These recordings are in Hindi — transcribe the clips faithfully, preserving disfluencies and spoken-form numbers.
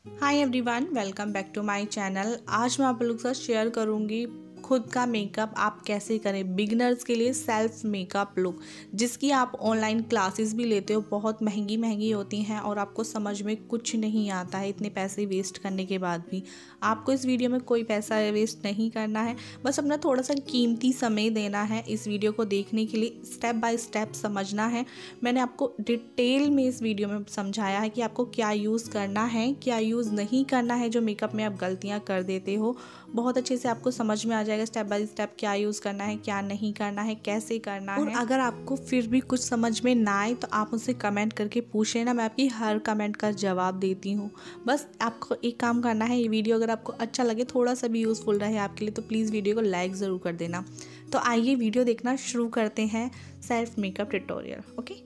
Hi everyone, welcome back to my channel. आज मैं आप लोगों के साथ शेयर करूंगी खुद का मेकअप आप कैसे करें बिगिनर्स के लिए। सेल्फ मेकअप लुक जिसकी आप ऑनलाइन क्लासेस भी लेते हो, बहुत महंगी महंगी होती हैं और आपको समझ में कुछ नहीं आता है इतने पैसे वेस्ट करने के बाद भी। आपको इस वीडियो में कोई पैसा वेस्ट नहीं करना है, बस अपना थोड़ा सा कीमती समय देना है इस वीडियो को देखने के लिए। स्टेप बाय स्टेप समझना है। मैंने आपको डिटेल में इस वीडियो में समझाया है कि आपको क्या यूज़ करना है, क्या यूज़ नहीं करना है, जो मेकअप में आप गलतियां कर देते हो। बहुत अच्छे से आपको समझ में आ जाएगा स्टेप बाय स्टेप क्या यूज़ करना है, क्या नहीं करना है, कैसे करना है। और अगर आपको फिर भी कुछ समझ में ना आए तो आप मुझसे कमेंट करके पूछ लेना, मैं आपकी हर कमेंट का जवाब देती हूँ। बस आपको एक काम करना है, ये वीडियो अगर आपको अच्छा लगे, थोड़ा सा भी यूज़फुल रहे आपके लिए, तो प्लीज़ वीडियो को लाइक ज़रूर कर देना। तो आइए वीडियो देखना शुरू करते हैं, self makeup tutorial. Okay,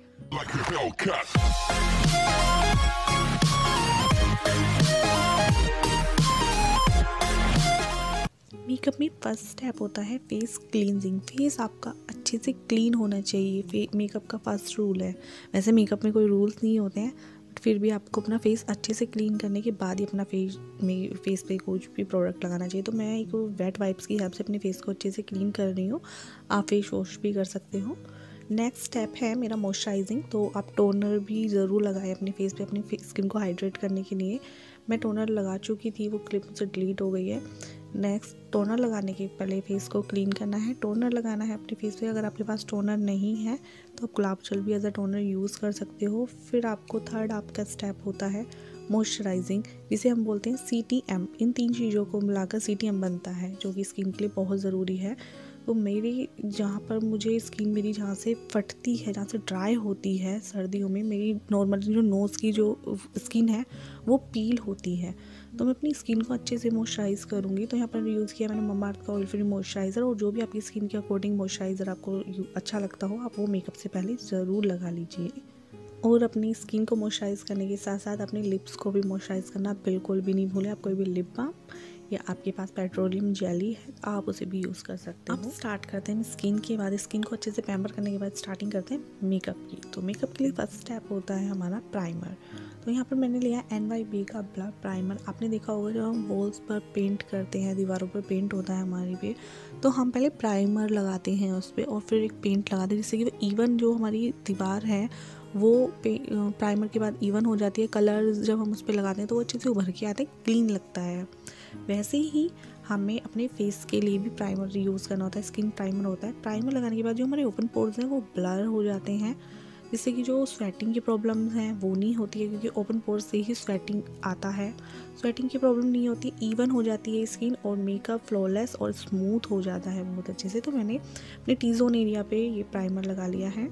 makeup में फर्स्ट स्टेप होता है फेस क्लींजिंग। फेस आपका अच्छे से क्लीन होना चाहिए, मेकअप का फर्स्ट रूल है। वैसे मेकअप में कोई रूल्स नहीं होते हैं, बट फिर भी आपको अपना फेस अच्छे से क्लीन करने के बाद ही अपना फेस में फेस पे कुछ भी प्रोडक्ट लगाना चाहिए। तो मैं एक वेट वाइप्स की हेल्प से अपने फेस को अच्छे से क्लीन कर रही हूँ। आप फेस वॉश भी कर सकते हो। नेक्स्ट स्टेप है मेरा मॉइस्चराइजिंग। तो आप टोनर भी ज़रूर लगाएं अपने फेस पे, अपनी स्किन को हाइड्रेट करने के लिए। मैं टोनर लगा चुकी थी, वो क्लिप मुझसे डिलीट हो गई है। नेक्स्ट, टोनर लगाने के पहले फेस को क्लीन करना है। टोनर लगाना है अपने फेस पे। अगर आपके पास टोनर नहीं है तो आप गुलाब जल भी एज अ टोनर यूज़ कर सकते हो। फिर आपको थर्ड आपका स्टेप होता है मॉइस्चराइजिंग, जिसे हम बोलते हैं सी टी एम। इन तीन चीज़ों को मिलाकर सी टी एम बनता है, जो कि स्किन के लिए बहुत ज़रूरी है। तो मेरी जहाँ पर मुझे स्किन मेरी जहाँ से फटती है, जहाँ से ड्राई होती है सर्दियों में, मेरी नॉर्मली जो नोज़ की जो स्किन है वो पील होती है। तो मैं अपनी स्किन को अच्छे से मॉइस्चराइज़ करूँगी। तो यहाँ पर यूज़ किया मैंने ममाअर्थ का ऑयल फ्री मॉइस्चराइज़र। और जो भी आपकी स्किन के अकॉर्डिंग मॉइस्चराइज़र आपको अच्छा लगता हो, आप वो मेकअप से पहले ज़रूर लगा लीजिए। और अपनी स्किन को मॉइस्चराइज़ करने के साथ साथ अपने लिप्स को भी मॉइस्चराइज़ करना बिल्कुल भी नहीं भूलें। आप कोई भी लिप बाम या आपके पास पेट्रोलियम जेली है आप उसे भी यूज़ कर सकते हो। अब स्टार्ट करते हैं स्किन के बाद। स्किन को अच्छे से पैम्पर करने के बाद स्टार्टिंग करते हैं मेकअप की। तो मेकअप के लिए फर्स्ट स्टेप होता है हमारा प्राइमर। तो यहाँ पर मैंने लिया एन वाई बी का ब्लर प्राइमर। आपने देखा होगा जब हम वॉल्स पर पेंट करते हैं, दीवारों पर पेंट होता है हमारे पे, तो हम पहले प्राइमर लगाते हैं उस पर और फिर एक पेंट लगाते हैं, जिससे कि इवन जो हमारी दीवार है वो प्राइमर के बाद इवन हो जाती है। कलर जब हम उस पर लगाते हैं तो वो अच्छे से उभर के आते हैं, क्लीन लगता है। वैसे ही हमें अपने फेस के लिए भी प्राइमर यूज़ करना होता है, स्किन प्राइमर होता है। प्राइमर लगाने के बाद जो हमारे ओपन पोर्स हैं वो ब्लर हो जाते हैं, जिससे कि जो स्वेटिंग की प्रॉब्लम्स हैं वो नहीं होती है, क्योंकि ओपन पोर्स से ही स्वेटिंग आता है। स्वेटिंग की प्रॉब्लम नहीं होती, इवन हो जाती है स्किन और मेकअप फ्लॉलेस और स्मूथ हो जाता है बहुत अच्छे से। तो मैंने अपने टी जोन एरिया पे ये प्राइमर लगा लिया है।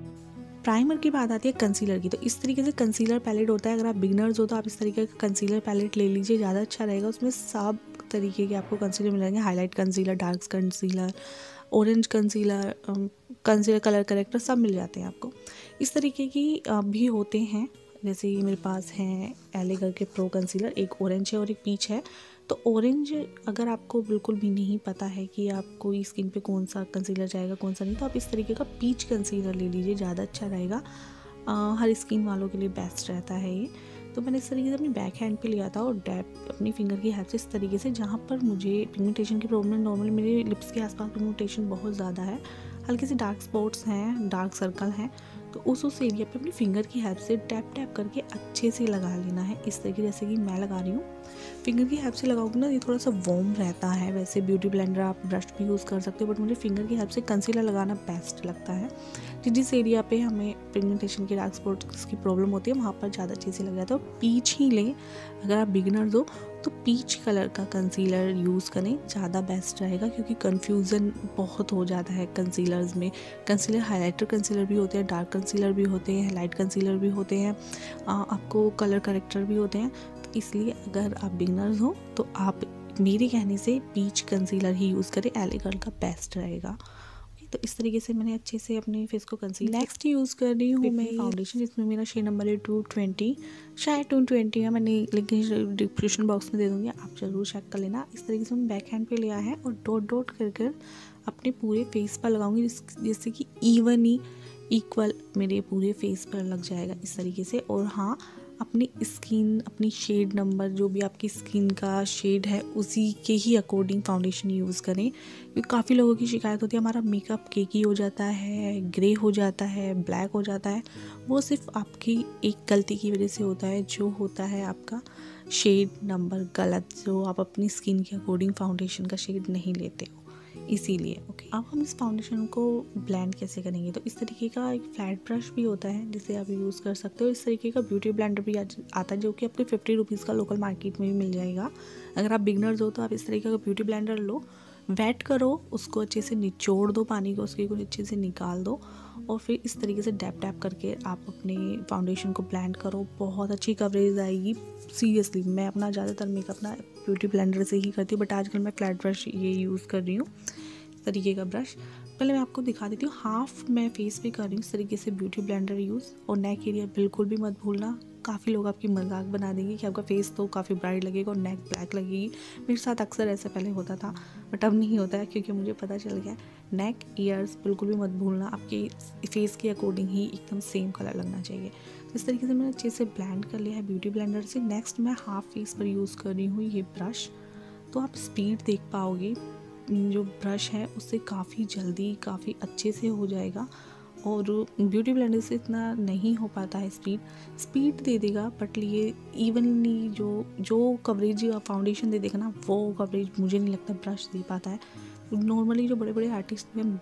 प्राइमर की बात आती है कंसीलर की। तो इस तरीके से कंसीलर पैलेट होता है। अगर आप बिगनर्स हो तो आप इस तरीके का कंसीलर पैलेट ले लीजिए, ज़्यादा अच्छा रहेगा। उसमें सब तरीके के आपको कंसीलर मिलेंगे, highlight concealer, dark concealer, orange concealer, concealer colour corrector, सब मिल जाते हैं आपको। इस तरीके की भी होते हैं, जैसे ये मेरे पास हैं एले करके प्रो कंसीलर, एक ऑरेंज है और एक पीच है। तो ऑरेंज अगर आपको बिल्कुल भी नहीं पता है कि आपको स्किन पे कौन सा कंसीलर जाएगा कौन सा नहीं, तो आप इस तरीके का पीच कंसीलर ले लीजिए, ज़्यादा अच्छा रहेगा। आ, हर स्किन वालों के लिए बेस्ट रहता है ये। तो मैंने इस तरीके से अपनी बैक हैंड पे लिया था और डैप अपनी फिंगर की हेल्प से इस तरीके से, जहाँ पर मुझे पिगमेंटेशन की प्रॉब्लम, नॉर्मली मेरे लिप्स के आसपास पिगमेंटेशन बहुत ज़्यादा है, हल्के से डार्क स्पॉट्स हैं, डार्क सर्कल हैं, तो उस उस एरिया पे अपनी फिंगर की हेल्प से टैप टैप करके अच्छे से लगा लेना है, इस तरीके जैसे कि मैं लगा रही हूँ। फिंगर की हेल्प से लगाओगे ना, ये थोड़ा सा वार्म रहता है। वैसे ब्यूटी ब्लेंडर आप ब्रश भी यूज़ कर सकते हो, बट मुझे फिंगर की हेल्प से कंसीलर लगाना बेस्ट लगता है। जिस जिस एरिया पे हमें पिगमेंटेशन की डार्क स्पॉट्स की प्रॉब्लम होती है वहाँ पर ज़्यादा अच्छे से लग जाता है। तो पीच ही लें, अगर आप बिगिनर्स हो तो पीच कलर का कंसीलर यूज़ करें, ज़्यादा बेस्ट रहेगा, क्योंकि कन्फ्यूज़न बहुत हो जाता है कंसीलर्स में। कंसीलर हाइलाइटर कंसीलर भी होते हैं, डार्क कंसीलर भी होते हैं, लाइट कंसीलर भी होते हैं, आपको कलर करेक्टर भी होते हैं। तो इसलिए अगर आप बिगिनर्स हो तो आप मेरे कहने से पीच कंसीलर ही यूज़ करें, एले गर्ल का बेस्ट रहेगा। तो इस तरीके से मैंने अच्छे से अपने फेस को कंसील। नेक्स्ट यूज़ कर रही हूँ मैं फाउंडेशन, जिसमें मेरा शेड नंबर है टू ट्वेंटी, शायद टू ट्वेंटी है, मैंने लिंक डिस्क्रिप्शन बॉक्स में दे दूँगी, आप ज़रूर चेक कर लेना। इस तरीके से मैंने बैक हैंड पे लिया है और डॉट डॉट कर कर अपने पूरे फेस पर लगाऊंगी, जिससे कि इवन ही इक्वल मेरे पूरे फेस पर लग जाएगा इस तरीके से। और हाँ, अपनी स्किन, अपनी शेड नंबर, जो भी आपकी स्किन का शेड है उसी के ही अकॉर्डिंग फाउंडेशन यूज़ करें। क्योंकि काफ़ी लोगों की शिकायत होती है हमारा मेकअप केकी हो जाता है, ग्रे हो जाता है, ब्लैक हो जाता है। वो सिर्फ आपकी एक गलती की वजह से होता है, जो होता है आपका शेड नंबर गलत, जो आप अपनी स्किन के अकॉर्डिंग फाउंडेशन का शेड नहीं लेते हो, इसीलिए। ओके, अब हम इस फाउंडेशन को ब्लेंड कैसे करेंगे, तो इस तरीके का एक फ्लैट ब्रश भी होता है जिसे आप यूज़ कर सकते हो। इस तरीके का ब्यूटी ब्लेंडर भी आता है जो कि आपके फिफ्टी रुपीज़ का लोकल मार्केट में भी मिल जाएगा। अगर आप बिगनर्स हो तो आप इस तरीके का ब्यूटी ब्लेंडर लो, वेट करो, उसको अच्छे से निचोड़ दो, पानी को उसके कुछ अच्छे से निकाल दो और फिर इस तरीके से डैप डैप करके आप अपने फाउंडेशन को ब्लेंड करो। बहुत अच्छी कवरेज आएगी। सीरियसली मैं अपना ज़्यादातर मेकअप अपना ब्यूटी ब्लेंडर से ही करती हूँ, बट आजकल मैं फ्लैट ब्रश ये यूज़ कर रही हूँ, इस तरीके का ब्रश। पहले मैं आपको दिखा देती हूँ, हाफ मैं फेस पे कर रही हूँ इस तरीके से ब्यूटी ब्लेंडर यूज़। और नेक एरिया बिल्कुल भी मत भूलना, काफ़ी लोग आपकी मजाक बना देंगे कि आपका फेस तो काफ़ी ब्राइट लगेगा और नेक ब्लैक लगेगी। मेरे साथ अक्सर ऐसा पहले होता था, बट अब नहीं होता है क्योंकि मुझे पता चल गया नेक ईयर्स बिल्कुल भी मत भूलना, आपके फेस के अकॉर्डिंग ही एकदम सेम कलर लगना चाहिए। तो इस तरीके से मैंने अच्छे से ब्लेंड कर लिया है ब्यूटी ब्लेंडर से। नेक्स्ट मैं हाफ फेस पर यूज़ कर रही हूँ ये ब्रश। तो आप स्पीड देख पाओगे, जो ब्रश है उससे काफ़ी जल्दी काफ़ी अच्छे से हो जाएगा, और ब्यूटी ब्लेंडर से इतना नहीं हो पाता है। स्पीड स्पीड दे देगा, बट ये इवनली जो जो कवरेज फाउंडेशन दे देगा ना, वो कवरेज मुझे नहीं लगता ब्रश दे पाता है। नॉर्मली जो बड़े बड़े आर्टिस्ट में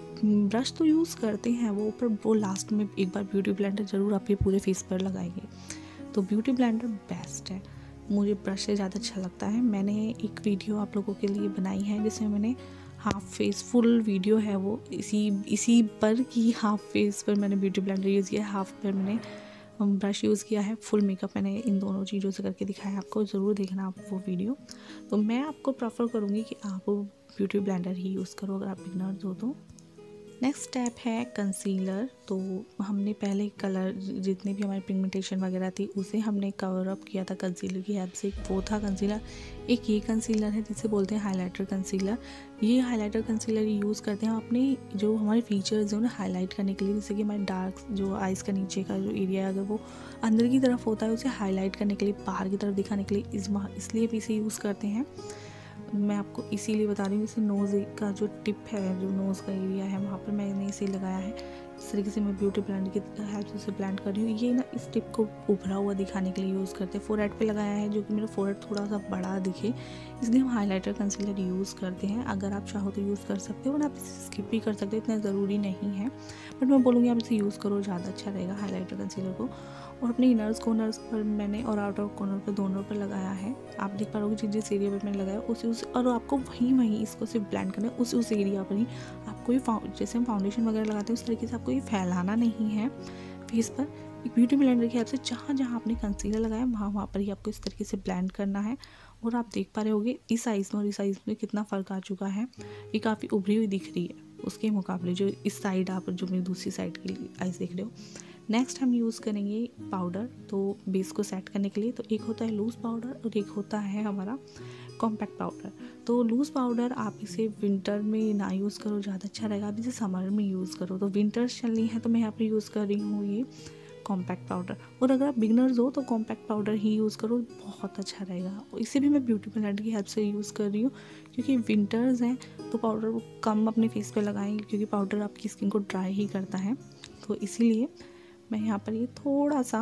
ब्रश तो यूज़ करते हैं वो, पर वो लास्ट में एक बार ब्यूटी ब्लेंडर ज़रूर आपके पूरे फेस पर लगाएंगे। तो ब्यूटी ब्लेंडर बेस्ट है, मुझे ब्रश से ज़्यादा अच्छा लगता है। मैंने एक वीडियो आप लोगों के लिए बनाई है जिसमें मैंने हाफ फेस, फुल वीडियो है वो, इसी इसी पर कि हाफ फेस पर मैंने ब्यूटी ब्लेंडर यूज़ किया है, हाफ पर मैंने ब्रश यूज़ किया है, फुल मेकअप मैंने इन दोनों चीज़ों से करके दिखाया है। आपको ज़रूर देखना आप वो वीडियो। तो मैं आपको प्रेफर करूँगी कि आप ब्यूटी ब्लेंडर ही यूज़ करो अगर आप बिगनर्स हो तो। नेक्स्ट स्टेप है कंसीलर। तो हमने पहले कलर जितने भी हमारी पिगमेंटेशन वगैरह थी उसे हमने कवर अप किया था कंसीलर की हेल्प से, वो था कंसीलर। एक ये कंसीलर है जिसे बोलते हैं हाइलाइटर कंसीलर। ये हाइलाइटर कंसीलर यूज़ करते हैं अपने जो हमारे फीचर्स हैं उन्हें हाईलाइट करने के लिए, जैसे कि हमारे डार्क जो आइज़ का नीचे का जो एरिया है अगर वो अंदर की तरफ होता है उसे हाईलाइट करने के लिए, बाहर की तरफ दिखाने के लिए इस इसलिए भी इसे यूज़ करते हैं। मैं आपको इसीलिए बता रही हूँ, जैसे नोज़ का जो टिप है, जो नोज़ का एरिया है वहाँ पर मैंने इसे लगाया है। इस तरीके से मैं ब्यूटी ब्लेंड की हेल्प से इसे ब्लेंड कर रही हूँ। ये ना इस टिप को उभरा हुआ दिखाने के लिए यूज़ करते हैं। फोरहेड पे लगाया है जो कि मेरा फोरहेड थोड़ा सा बड़ा दिखे, इसलिए हम हाइलाइटर कंसीलर यूज़ करते हैं। अगर आप चाहो तो यूज़ कर सकते हो, और आप इसे स्किप भी कर सकते हो, इतना ज़रूरी नहीं है, बट मैं बोलूँगी आप इसे यूज़ करो, ज़्यादा अच्छा रहेगा हाइलाइटर कंसीलर को। और अपने इनर्स कॉर्नर्स पर मैंने और आउटर कॉर्नर पर दोनों पर लगाया है। आप देख पा रहे हो जिस जिस एरिया पर मैंने लगाया उसी उस, और आपको वहीं वहीं इसको सिर्फ ब्लेंड करना है, उस उस एरिया पर ही। आपको ये जैसे हम फाउंडेशन वगैरह लगाते हैं उस तरीके से आपको ये फैलाना नहीं है फेस पर। एक ब्यूटी ब्लेंडर की हेल्प से जहाँ जहाँ आपने कंसीलर लगाया वहाँ वहाँ पर ही आपको इस तरीके से ब्लेंड करना है। और आप देख पा रहे होगे इस साइज़ में और इस साइज़ में कितना फ़र्क आ चुका है। ये काफ़ी उभरी हुई दिख रही है उसके मुकाबले, जो इस साइड आप जो मेरी दूसरी साइड की आइज़ देख रहे हो। नेक्स्ट हम यूज़ करेंगे पाउडर। तो बेस को सेट करने के लिए तो एक होता है लूज़ पाउडर और एक होता है हमारा कॉम्पैक्ट पाउडर। तो लूज़ पाउडर आप इसे विंटर में ना यूज़ करो, ज़्यादा अच्छा रहेगा। आप इसे समर में यूज़ करो। तो विंटर्स चलनी है तो मैं यहाँ पर यूज़ कर रही हूँ ये कॉम्पैक्ट पाउडर। और अगर आप बिगनर्स हो तो कॉम्पैक्ट पाउडर ही यूज़ करो, बहुत अच्छा रहेगा। इसे भी मैं ब्यूटी ब्लेंडर की हेल्प से यूज़ कर रही हूँ क्योंकि विंटर्स हैं तो पाउडर कम अपने फेस पे लगाएंगे क्योंकि पाउडर आपकी स्किन को ड्राई ही करता है। तो इसीलिए मैं यहाँ पर ये थोड़ा सा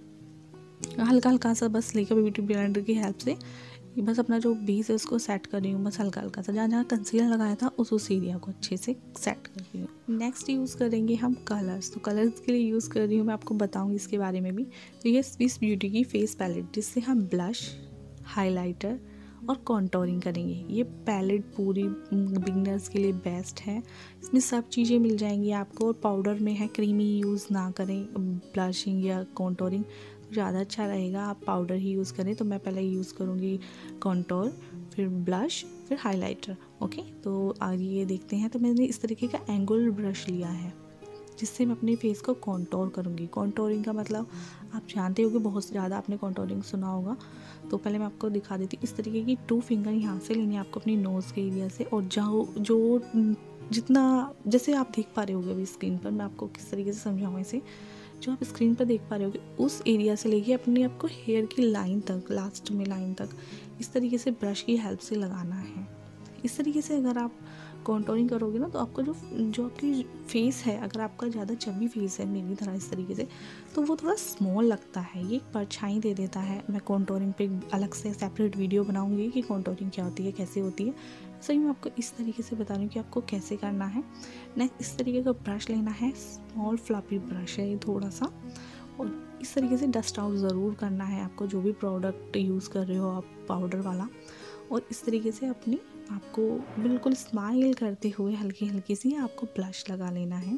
हल्का हल्का सा बस लेकर ब्यूटी ब्लेंडर की हेल्प से ये बस अपना जो बेस है उसको सेट कर रही हूँ, बस हल्का हल्का सा। जहाँ जहाँ कंसीलर लगाया था उस उस एरिया को अच्छे से सेट कर रही हूँ। नेक्स्ट यूज़ करेंगे हम कलर्स। तो कलर्स के लिए यूज़ कर रही हूँ, मैं आपको बताऊँगी इसके बारे में भी। तो ये स्विस ब्यूटी की फेस पैलेट, जिससे हम ब्लश, हाइलाइटर और कॉन्टोरिंग करेंगे। ये पैलेट पूरी बिगनर्स के लिए बेस्ट है, इसमें सब चीज़ें मिल जाएंगी आपको। और पाउडर में है, क्रीमी यूज़ ना करें ब्लशिंग या कॉन्टोरिंग, तो ज़्यादा अच्छा रहेगा आप पाउडर ही यूज़ करें। तो मैं पहले यूज़ करूँगी कॉन्टोर, फिर ब्लश, फिर हाइलाइटर। ओके, तो आगे ये देखते हैं। तो मैंने इस तरीके का एंगुलर ब्रश लिया है जिससे मैं अपने फेस को कॉन्टोर करूँगी। कॉन्टोरिंग का मतलब आप जानते हो कि बहुत ज़्यादा आपने कॉन्टोरिंग सुना होगा। तो पहले मैं आपको दिखा देती हूँ। इस तरीके की टू फिंगर यहाँ से लेनी है आपको अपनी नोज़ के एरिया से, और जहाँ जो जितना जैसे आप देख पा रहे होगे अभी स्क्रीन पर, मैं आपको किस तरीके से समझाऊँ इसे। जो आप स्क्रीन पर देख पा रहे हो उस एरिया से लेके अपने आपको हेयर की लाइन तक, लास्ट में लाइन तक इस तरीके से ब्रश की हेल्प से लगाना है। इस तरीके से अगर आप कॉन्टोरिंग करोगे ना तो आपका जो जो आपकी फेस है, अगर आपका ज़्यादा चबी फेस है मेरी तरह इस तरीके से, तो वो थोड़ा स्मॉल लगता है, ये एक परछाई दे देता है। मैं कॉन्टोरिंग पे अलग से सेपरेट वीडियो बनाऊंगी कि कॉन्टोरिंग क्या होती है, कैसे होती है। सही मैं आपको इस तरीके से बता रही हूँ कि आपको कैसे करना है। नेक्स्ट इस तरीके का ब्रश लेना है, स्मॉल फ्लफी ब्रश है ये थोड़ा सा, और इस तरीके से डस्ट आउट ज़रूर करना है आपको जो भी प्रोडक्ट यूज़ कर रहे हो आप पाउडर वाला। और इस तरीके से अपनी आपको बिल्कुल स्माइल करते हुए हल्की हल्की सी आपको ब्लश लगा लेना है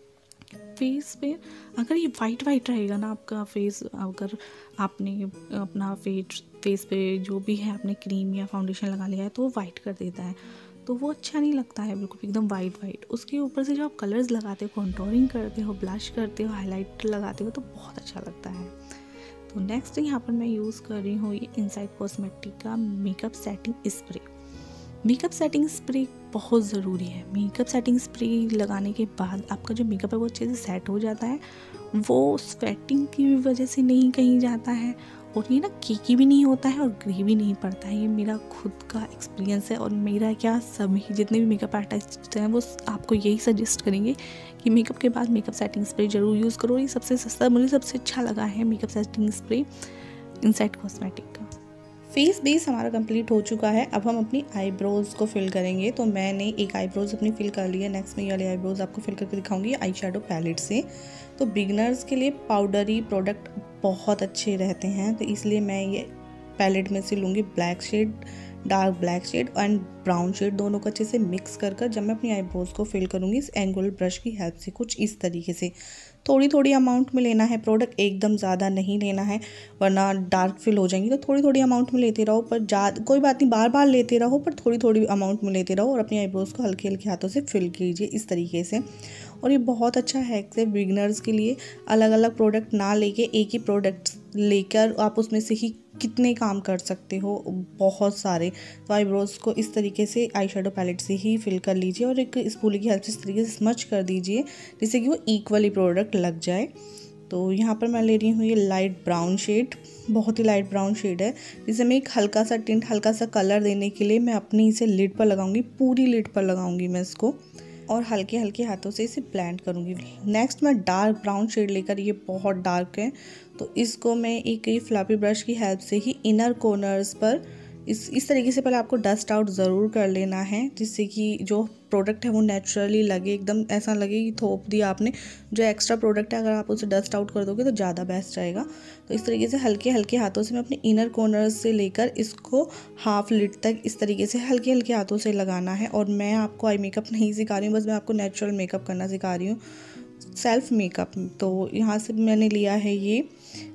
फेस पे। अगर ये वाइट वाइट रहेगा ना आपका फेस, अगर आपने अपना फेस फेस पे जो भी है आपने क्रीम या फाउंडेशन लगा लिया है तो वो वाइट कर देता है, तो वो अच्छा नहीं लगता है बिल्कुल एकदम वाइट वाइट। उसके ऊपर से जो आप कलर्स लगाते हो, कॉन्टोरिंग करते हो, ब्लश करते हो, हाईलाइट लगाते हो, तो बहुत अच्छा लगता है। तो नेक्स्ट यहाँ पर मैं यूज़ कर रही हूँ ये इनसाइड कॉस्मेटिक का makeup setting spray. Makeup setting spray बहुत ज़रूरी है। मेकअप सेटिंग स्प्रे लगाने के बाद आपका जो मेकअप है वो अच्छे से सेट हो जाता है, वो स्वेटिंग की वजह से नहीं कहीं जाता है, और ये ना केकी भी नहीं होता है और ग्रे भी नहीं पड़ता है। ये मेरा खुद का एक्सपीरियंस है, और मेरा क्या सभी जितने भी मेकअप आर्टिस्ट हैं वो आपको यही सजेस्ट करेंगे कि मेकअप के बाद मेकअप सेटिंग स्प्रे ज़रूर यूज़ करो। ये सबसे सस्ता, मुझे सबसे अच्छा लगा है makeup setting spray inside cosmetic का। फेस बेस हमारा कंप्लीट हो चुका है, अब हम अपनी आईब्रोज़ को फिल करेंगे। तो मैंने एक आईब्रोज़ अपनी फिल कर ली है। नेक्स्ट में ये वाली आईब्रोज़ आपको फिल करके दिखाऊंगी आई शेडो पैलेट से। तो बिगनर्स के लिए पाउडरी प्रोडक्ट बहुत अच्छे रहते हैं, तो इसलिए मैं ये पैलेट में से लूँगी black shade, dark black shade and brown shade, दोनों को अच्छे से मिक्स कर कर जब मैं अपनी आईब्रोज़ को फिल करूँगी इस एंगुलर ब्रश की हेल्प से, कुछ इस तरीके से। थोड़ी थोड़ी अमाउंट में लेना है प्रोडक्ट, एकदम ज़्यादा नहीं लेना है वरना डार्क फिल हो जाएंगी। तो थोड़ी थोड़ी अमाउंट में लेते रहो, पर ज़्यादा कोई बात नहीं, बार बार लेते रहो, पर थोड़ी थोड़ी अमाउंट में लेते रहो और अपनी आईब्रोज़ को हल्के हल्के हाथों से फिल कीजिए इस तरीके से। और ये बहुत अच्छा हैक है बिगनर्स के लिए। अलग अलग प्रोडक्ट ना लेके एक ही प्रोडक्ट लेकर आप उसमें से ही कितने काम कर सकते हो, बहुत सारे। तो आईब्रोज़ को इस तरीके से आई शेडो पैलेट से ही फिल कर लीजिए और एक स्पूली की हेल्प से इस तरीके से स्मच कर दीजिए जिससे कि वो इक्वली प्रोडक्ट लग जाए। तो यहाँ पर मैं ले रही हूँ ये लाइट ब्राउन शेड, बहुत ही लाइट ब्राउन शेड है, जिसे मैं एक हल्का सा टिंट, हल्का सा कलर देने के लिए मैं अपनी इसे लिड पर लगाऊंगी, पूरी लिड पर लगाऊंगी मैं इसको, और हल्के हल्के हाथों से इसे ब्लेंड करूँगी। नेक्स्ट मैं डार्क ब्राउन शेड लेकर, ये बहुत डार्क है, तो इसको मैं एक ही फ्लफी ब्रश की हेल्प से ही इनर कॉर्नर्स पर इस इस तरीके से पहले आपको डस्ट आउट ज़रूर कर लेना है, जिससे कि जो प्रोडक्ट है वो नेचुरली लगे, एकदम ऐसा लगे कि थोप दिया आपने। जो एक्स्ट्रा प्रोडक्ट है अगर आप उसे डस्ट आउट कर दोगे तो ज़्यादा बेस्ट रहेगा। तो इस तरीके से हल्के हल्के हाथों से मैं अपने इनर कॉर्नर्स से लेकर इसको हाफ लिड तक इस तरीके से हल्के हल्के हाथों से लगाना है। और मैं आपको आई मेकअप नहीं सिखा रही हूँ, बस मैं आपको नेचुरल मेकअप करना सिखा रही हूँ, सेल्फ मेकअप। तो यहाँ से मैंने लिया है ये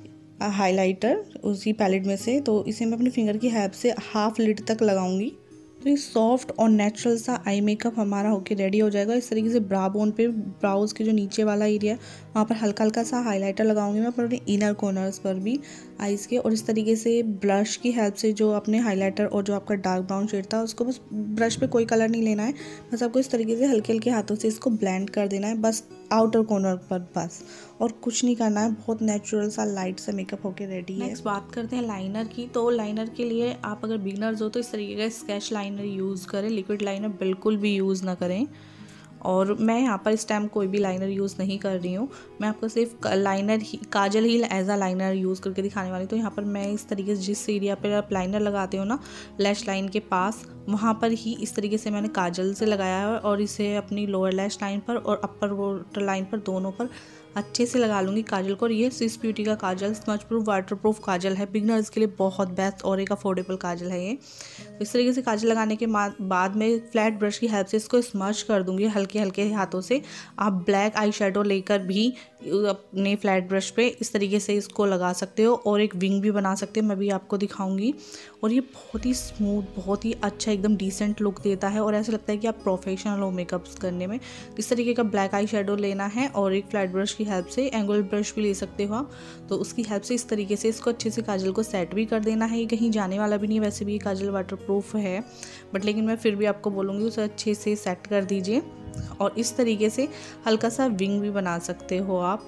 हाइलाइटर उसी पैलेट में से, तो इसे मैं अपनी फिंगर की हेल्प से हाफ लिड तक लगाऊंगी। तो ये सॉफ्ट और नेचुरल सा आई मेकअप हमारा होके रेडी हो जाएगा। इस तरीके से ब्रा बोन पे, ब्राउज के जो नीचे वाला एरिया वहाँ पर हल्का हल्का सा हाइलाइटर लगाऊंगी मैं अपने इनर कॉर्नर्स पर भी आईज़ के। और इस तरीके से ब्रश की हेल्प से जो अपने हाइलाइटर और जो आपका डार्क ब्राउन शेड था उसको बस ब्रश पे कोई कलर नहीं लेना है, बस आपको इस तरीके से हल्के हल्के हाथों से इसको ब्लेंड कर देना है, बस आउटर कॉर्नर पर बस, और कुछ नहीं करना है। बहुत नेचुरल सा लाइट सा मेकअप होके रेडी है। नेक्स्ट बात करते हैं लाइनर की। तो लाइनर के लिए आप अगर बिगनर्स हो तो इस तरीके का स्केच लाइनर यूज़ करें, लिक्विड लाइनर बिल्कुल भी यूज़ ना करें। और मैं यहाँ पर इस टाइम कोई भी लाइनर यूज़ नहीं कर रही हूँ, मैं आपको सिर्फ लाइनर ही, काजल ही एज आ लाइनर यूज़ करके दिखाने वाली। तो यहाँ पर मैं इस तरीके से जिस एरिया पर आप लाइनर लगाते हो ना लैश लाइन के पास, वहाँ पर ही इस तरीके से मैंने काजल से लगाया है और इसे अपनी लोअर लैश लाइन पर और अपर वाटर लाइन पर दोनों पर अच्छे से लगा लूँगी काजल को। और ये स्विस ब्यूटी का kajal smudge proof water proof kajal है, बिगनर्स के लिए बहुत बेस्ट और एक अफोर्डेबल काजल है ये। तो इस तरीके से काजल लगाने के बाद में फ्लैट ब्रश की हेल्प से इसको स्मच कर दूँगी हल्के हल्के हाथों से। आप ब्लैक आई शेडो लेकर भी अपने फ्लैट ब्रश पे इस तरीके से इसको लगा सकते हो और एक विंग भी बना सकते हो, मैं भी आपको दिखाऊंगी। और ये बहुत ही स्मूथ, बहुत ही अच्छा एकदम डिसेंट लुक देता है और ऐसा लगता है कि आप प्रोफेशनल हो मेकअप्स करने में। इस तरीके का ब्लैक आई शेडो लेना है और एक फ्लैट ब्रश की हेल्प से, एंगुलर ब्रश भी ले सकते हो आप, तो उसकी हेल्प से इस तरीके से इसको अच्छे से काजल को सेट भी कर देना है। ये कहीं जाने वाला भी नहीं है, वैसे भी ये काजल वाटर प्रूफ है, बट लेकिन मैं फिर भी आपको बोलूँगी उसे अच्छे से सेट कर दीजिए। और इस तरीके से हल्का सा विंग भी बना सकते हो आप।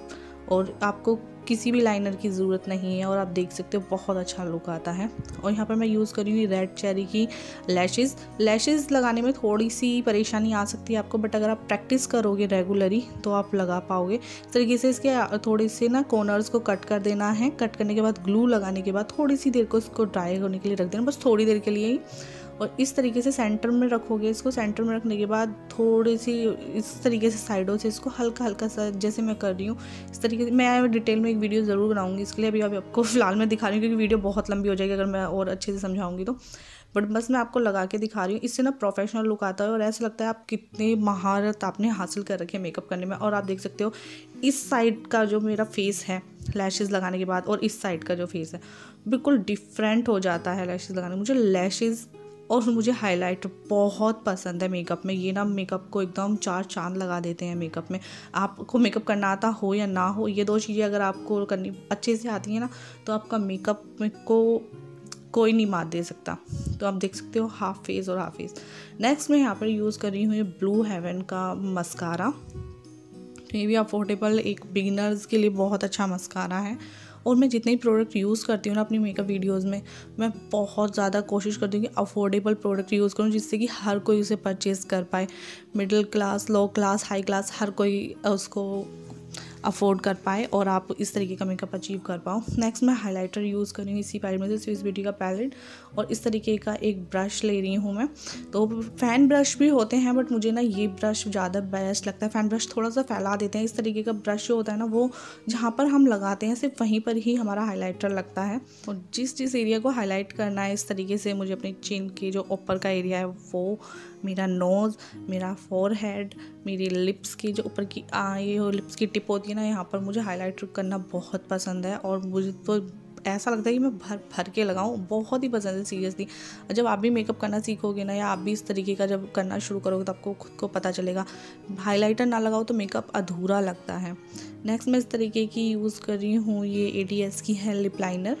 और आपको किसी भी लाइनर की ज़रूरत नहीं है और आप देख सकते हो बहुत अच्छा लुक आता है। और यहाँ पर मैं यूज़ कर रही हूँ रेड चेरी की लैशेज़। लैशेज़ लगाने में थोड़ी सी परेशानी आ सकती है आपको, बट अगर आप प्रैक्टिस करोगे रेगुलरली तो आप लगा पाओगे। इस तरीके से इसके थोड़े से ना कॉर्नर्स को कट कर देना है। कट करने के बाद ग्लू लगाने के बाद थोड़ी सी देर को इसको ड्राई होने के लिए रख देना, बस थोड़ी देर के लिए ही। और इस तरीके से सेंटर में रखोगे इसको। सेंटर में रखने के बाद थोड़ी सी इस तरीके से साइडों से इसको हल्का हल्का सा जैसे मैं कर रही हूँ इस तरीके से। मैं डिटेल में एक वीडियो ज़रूर बनाऊंगी इसके लिए, अभी अभी आपको फिलहाल मैं दिखा रही हूँ क्योंकि वीडियो बहुत लंबी हो जाएगी अगर मैं और अच्छे से समझाऊंगी तो, बट बस मैं आपको लगा के दिखा रही हूँ। इससे ना प्रोफेशनल लुक आता है और ऐसा लगता है आप कितनी महारत आपने हासिल कर रखी है मेकअप करने में। और आप देख सकते हो इस साइड का जो मेरा फेस है लैशेज़ लगाने के बाद और इस साइड का जो फेस है बिल्कुल डिफरेंट हो जाता है लैशेज़ लगाने। मुझे लैशेज़ और मुझे हाईलाइटर बहुत पसंद है मेकअप में। ये ना मेकअप को एकदम चार चांद लगा देते हैं मेकअप में। आपको मेकअप करना आता हो या ना हो, ये दो चीज़ें अगर आपको करनी अच्छे से आती हैं ना तो आपका मेकअप में को कोई नहीं मात दे सकता। तो आप देख सकते हो हाफ फेस और हाफ फेस। नेक्स्ट मैं यहाँ पर यूज़ कर रही हूँ ये ब्लू हेवन का मस्कारा। ये भी अफोर्डेबल एक बिगिनर्स के लिए बहुत अच्छा मस्कारा है। और मैं जितने प्रोडक्ट यूज़ करती हूँ ना अपनी मेकअप वीडियोज़ में, मैं बहुत ज़्यादा कोशिश करती हूँ कि अफोर्डेबल प्रोडक्ट यूज़ करूँ जिससे कि हर कोई उसे परचेज़ कर पाए। Middle class, low class, high class, हर कोई उसको अफोर्ड कर पाए और आप इस तरीके का मेकअप अचीव कर पाओ। नेक्स्ट मैं हाइलाइटर यूज़ कर रही हूँ इसी पैलेट में से, स्विस ब्यूटी का पैलेट। और इस तरीके का एक ब्रश ले रही हूँ मैं। तो फ़ैन ब्रश भी होते हैं बट मुझे ना ये ब्रश ज़्यादा बेस्ट लगता है। फ़ैन ब्रश थोड़ा सा फैला देते हैं। इस तरीके का ब्रश जो होता है ना वो जहाँ पर हम लगाते हैं सिर्फ वहीं पर ही हमारा हाइलाइटर लगता है। और जिस जिस एरिया को हाईलाइट करना है इस तरीके से मुझे अपनी चिन की जो ऊपर का एरिया है वो, मेरा नोज़, मेरा फोरहेड, मेरी लिप्स की जो ऊपर की आ ये और लिप्स की टिप होती है ना, यहाँ पर मुझे हाईलाइट करना बहुत पसंद है। और मुझे तो ऐसा लगता है कि मैं भर भर के लगाऊं, बहुत ही पसंद है सीरियसली। जब आप भी मेकअप करना सीखोगे ना या आप भी इस तरीके का जब करना शुरू करोगे तो आपको खुद को पता चलेगा हाइलाइटर ना लगाओ तो मेकअप अधूरा लगता है। नेक्स्ट मैं इस तरीके की यूज़ कर रही हूँ ये ए डी एस की है लिप लाइनर,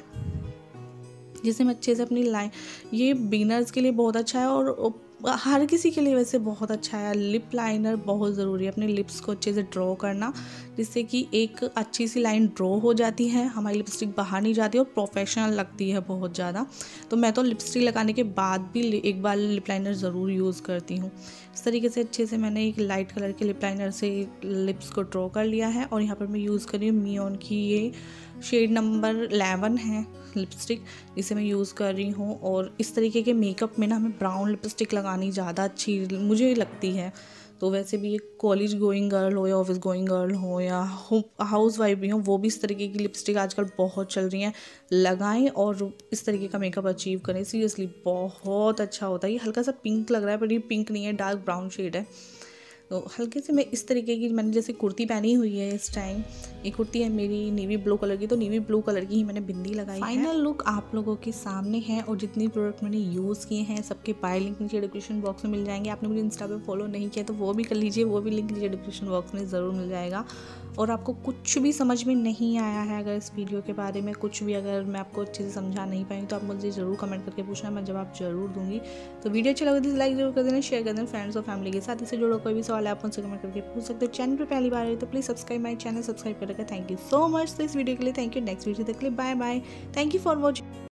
जिसे मैं अच्छे से अपनी लाइन, ये बिगिनर्स के लिए बहुत अच्छा है और हर किसी के लिए वैसे बहुत अच्छा है। लिप लाइनर बहुत ज़रूरी है अपने लिप्स को अच्छे से ड्रॉ करना, जिससे कि एक अच्छी सी लाइन ड्रॉ हो जाती है, हमारी लिपस्टिक बाहर नहीं जाती और प्रोफेशनल लगती है बहुत ज़्यादा। तो मैं तो लिपस्टिक लगाने के बाद भी एक बार लिप लाइनर ज़रूर यूज़ करती हूँ। इस तरीके से अच्छे से मैंने एक लाइट कलर के लिप लाइनर से लिप्स को ड्रॉ कर लिया है। और यहाँ पर मैं यूज़ कर रही हूँ मियोन की ये शेड नंबर इलेवन है लिपस्टिक, जिसे मैं यूज़ कर रही हूँ। और इस तरीके के मेकअप में ना हमें ब्राउन लिपस्टिक लगानी ज़्यादा अच्छी मुझे लगती है। तो वैसे भी एक कॉलेज गोइंग गर्ल हो या ऑफिस गोइंग गर्ल हो या हाउस वाइफ भी हो, वो भी इस तरीके की लिपस्टिक आजकल बहुत चल रही हैं, लगाएं और इस तरीके का मेकअप अचीव करें। सीरियसली बहुत अच्छा होता है। ये हल्का सा पिंक लग रहा है पर ये पिंक नहीं है, डार्क ब्राउन शेड है। तो हल्के से मैं इस तरीके की, मैंने जैसे कुर्ती पहनी हुई है इस टाइम, ये कुर्ती है मेरी नेवी ब्लू कलर की, तो नेवी ब्लू कलर की ही मैंने बिंदी लगाई है। फाइनल लुक आप लोगों के सामने है और जितनी प्रोडक्ट मैंने यूज़ किए हैं सबके बाय लिंक नीचे डिस्क्रिप्शन बॉक्स में मिल जाएंगे। आपने मुझे इंस्टा पे फॉलो नहीं किया तो वो भी कर लीजिए, वो भी लिंक नीचे डिस्क्रिप्शन बॉक्स में ज़रूर मिल जाएगा। और आपको कुछ भी समझ में नहीं आया है अगर इस वीडियो के बारे में कुछ भी, अगर मैं आपको अच्छे से समझा नहीं पाई तो आप मुझे ज़रूर कमेंट करके पूछना, मैं जवाब ज़रूर दूंगी। तो वीडियो अच्छा लगे तो लाइक जरूर कर देना, शेयर कर देना फ्रेंड्स और फैमिली के साथ। इससे जुड़ो कोई भी सवाल है आप मुझसे कमेंट करके पूछ सकते हो। चैनल पर पहली बार है तो please subscribe my channel, subscribe कर रखा। Thank you so much. तो इस वीडियो के लिए थैंक यू। नेक्स्ट वीडियो तक के लिए bye bye. Thank you for watching.